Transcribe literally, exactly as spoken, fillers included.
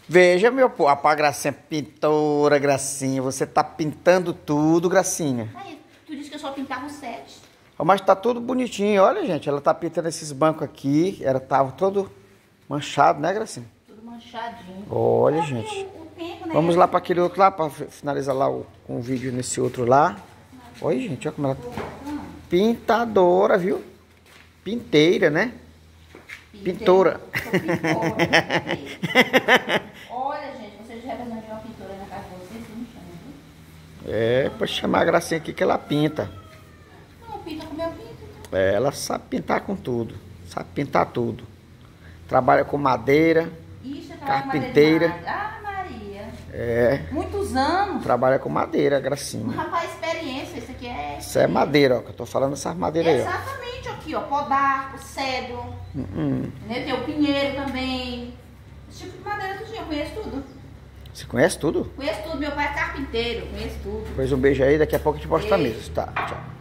Veja, meu povo. A Gracinha, pintora, Gracinha. Você tá pintando tudo, Gracinha. Aí, tu disse que eu só pintava o sete. Mas tá tudo bonitinho. Olha, gente, ela tá pintando esses bancos aqui. Ela tava todo manchado, né, Gracinha? Tudo manchadinho. Olha, É gente. O, o tempo, né? Vamos lá para aquele outro lá, para finalizar lá o, com o vídeo nesse outro lá. Olha, gente, olha como ela... Pintadora, viu? Pinteira, né? Pintora. Sou pintora, pinteira. Olha, gente, vocês já representam uma pintora na casa de vocês, vocês me chamam, viu? É, para chamar a Gracinha aqui que ela pinta. Não, pinta como eu pinto. É, ela sabe pintar com tudo. Sabe pintar tudo. Trabalha com madeira. Isso, é Carpinteira. madeira. Ah, Maria. É, Muitos anos. trabalha com madeira, Gracinha. Rapaz, experiência, isso aqui é... Isso é madeira, ó, que eu tô falando essas madeiras aí, ó. Exatamente, aqui, ó, podarco, cedro, Hum, né? Tem o pinheiro também. Esse tipo de madeira tudinho, eu conheço tudo. Você conhece tudo? Conheço tudo, meu pai é carpinteiro, conheço tudo. Pois um beijo aí, daqui a pouco a gente posta a Beijo. mesa. Tá, tchau.